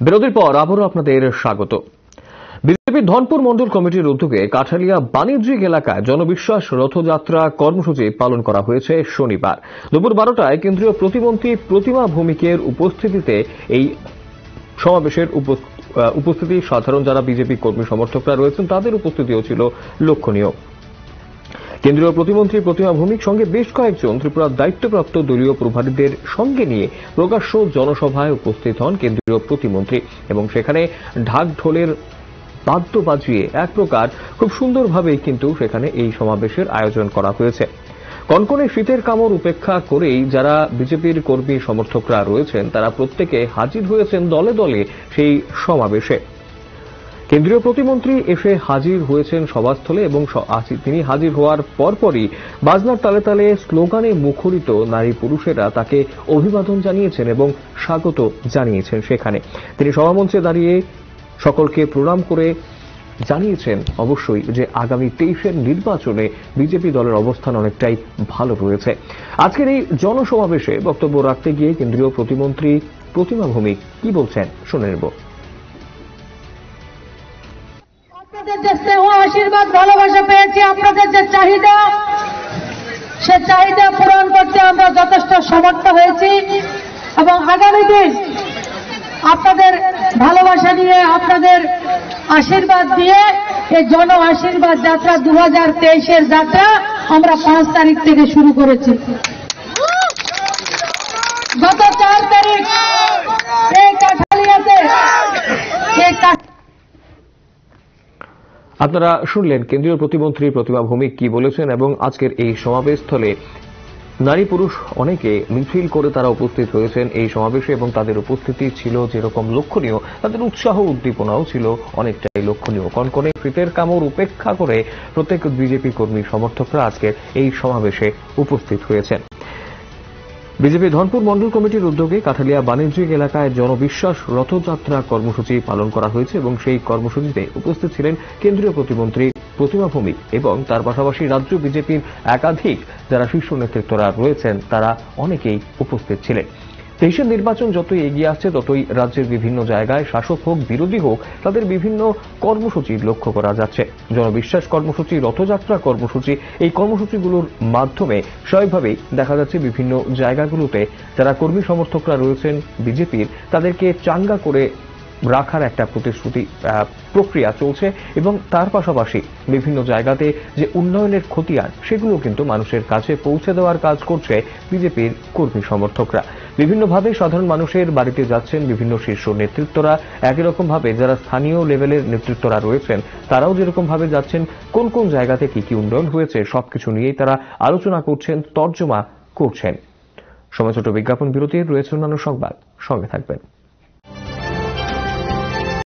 বিরতির পর আবারও আপনাদের স্বাগত। বিজেপির ধনপুর মণ্ডল কমিটির উদ্যোগে কাঠালিয়া বাণিজ্যিক এলাকায় জনবিশ্বাস রথযাত্রা কর্মসূচি পালন করা হয়েছে শনিবার দুপুর 12টায়। কেন্দ্রীয় প্রতিমন্ত্রী প্রতিমা ভৌমিকের উপস্থিতিতে এই সমাবেশের উপস্থিতি সাধারণ যারা বিজেপি কর্মী সমর্থকরা রয়েছেন তাদের উপস্থিতিও ছিল লক্ষণীয়। কেন্দ্রীয় প্রতিমন্ত্রী প্রতিমা ভৌমিক সঙ্গে বেশ কয়েকজন ত্রিপুরার দায়িত্বপ্রাপ্ত দলীয় প্রভারীদের সঙ্গে নিয়ে প্রকাশ্য জনসভায় উপস্থিত হন কেন্দ্রীয় প্রতিমন্ত্রী এবং সেখানে ঢাক ঢোলের বাদ্য বাজিয়ে এক প্রকার খুব সুন্দরভাবে কিন্তু সেখানে এই সমাবেশের আয়োজন করা হয়েছে। কনকনে শীতের কামড় উপেক্ষা করেই যারা বিজেপির কর্মী সমর্থকরা রয়েছেন তারা প্রত্যেকে হাজির হয়েছেন দলে দলে সেই সমাবেশে। কেন্দ্রীয় প্রতিমন্ত্রী এসে হাজির হয়েছেন সভাস্থলে এবং তিনি হাজির হওয়ার পরপরই বাজনার তালে তালে স্লোগানে মুখরিত নারী পুরুষেরা তাকে অভিবাদন জানিয়েছেন এবং স্বাগত জানিয়েছেন। সেখানে তিনি সভামঞ্চে দাঁড়িয়ে সকলকে প্রণাম করে জানিয়েছেন অবশ্যই যে আগামী 23-এর নির্বাচনে বিজেপি দলের অবস্থান অনেকটাই ভালো রয়েছে। আজকের এই জনসমাবেশে বক্তব্য রাখতে গিয়ে কেন্দ্রীয় প্রতিমন্ত্রী প্রতিমা ভৌমিক কি বলছেন শুনে নেব। আপনাদের যে স্নেহ আশীর্বাদ ভালোবাসা পেয়েছি, আপনাদের যে চাহিদা সে চাহিদা পূরণ করতে আমরা যথেষ্ট সমর্থ হয়েছি এবং আগামী দিন আপনাদের ভালোবাসা নিয়ে আপনাদের আশীর্বাদ দিয়ে এই জন আশীর্বাদ যাত্রা 2023-এর যাত্রা আমরা 5 তারিখ থেকে শুরু করেছি। গত 4 তারিখ এই কাঠালিয়াতে আপনারা শুনলেন কেন্দ্রীয় প্রতিমন্ত্রী প্রতিমা ভৌমিক কি বলেছেন এবং আজকের এই সমাবেশস্থলে নারী পুরুষ অনেকে মিছিল করে তারা উপস্থিত হয়েছেন এই সমাবেশে এবং তাদের উপস্থিতি ছিল যেরকম লক্ষণীয় তাদের উৎসাহ উদ্দীপনাও ছিল অনেকটাই লক্ষণীয়। কনকনে শীতের কামড় উপেক্ষা করে প্রত্যেক বিজেপি কর্মী সমর্থকরা আজকের এই সমাবেশে উপস্থিত হয়েছেন। বিজেপি ধনপুর মণ্ডল কমিটির উদ্যোগে কাঠালিয়া বাণিজ্যিক এলাকায় জনবিশ্বাস রথযাত্রা কর্মসূচি পালন করা হয়েছে এবং সেই কর্মসূচিতে উপস্থিত ছিলেন কেন্দ্রীয় প্রতিমন্ত্রী প্রতিমা ভৌমিক এবং তার পাশাপাশি রাজ্য বিজেপির একাধিক যারা শীর্ষ নেতৃত্বরা রয়েছেন তারা অনেকেই উপস্থিত ছিলেন। 23-এর নির্বাচন যতই এগিয়ে আসছে ততই রাজ্যের বিভিন্ন জায়গায় শাসক হোক বিরোধী হোক তাদের বিভিন্ন কর্মসূচি লক্ষ্য করা যাচ্ছে। জনবিশ্বাস কর্মসূচি, রথযাত্রা কর্মসূচি, এই কর্মসূচিগুলোর মাধ্যমে স্বাভাবিকভাবেই দেখা যাচ্ছে বিভিন্ন জায়গাগুলোতে যারা কর্মী সমর্থকরা রয়েছেন বিজেপির তাদেরকে চাঙ্গা করে রাখার একটা প্রতিশ্রুতি প্রক্রিয়া চলছে এবং তার পাশাপাশি বিভিন্ন জায়গাতে যে উন্নয়নের খতিয়ান সেগুলো কিন্তু মানুষের কাছে পৌঁছে দেওয়ার কাজ করছে বিজেপির কর্মী সমর্থকরা। বিভিন্নভাবে সাধারণ মানুষের বাড়িতে যাচ্ছেন বিভিন্ন শীর্ষ নেতৃত্বরা, একই রকম ভাবে যারা স্থানীয় লেভেলের নেতৃত্বরা রয়েছেন তারাও যেরকম ভাবে যাচ্ছেন কোন কোন জায়গাতে কি কি উন্নয়ন হয়েছে সবকিছু নিয়েই তারা আলোচনা করছেন, তর্জমা করছেন। সময় ছোট বিজ্ঞাপন বিরতির রয়েছে অন্যান্য সংবাদ, সঙ্গে থাকবেন।